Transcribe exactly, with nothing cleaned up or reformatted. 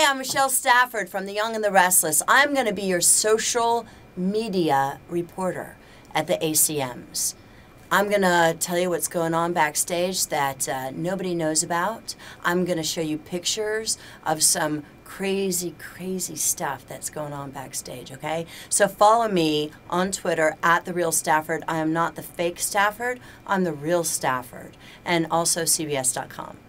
I'm Michelle Stafford from The Young and the Restless. I'm going to be your social media reporter at the A C Ms. I'm going to tell you what's going on backstage that uh, nobody knows about. I'm going to show you pictures of some crazy, crazy stuff that's going on backstage, okay? So follow me on Twitter at The Real Stafford. I am not the fake Stafford. I'm the real Stafford. And also C B S dot com.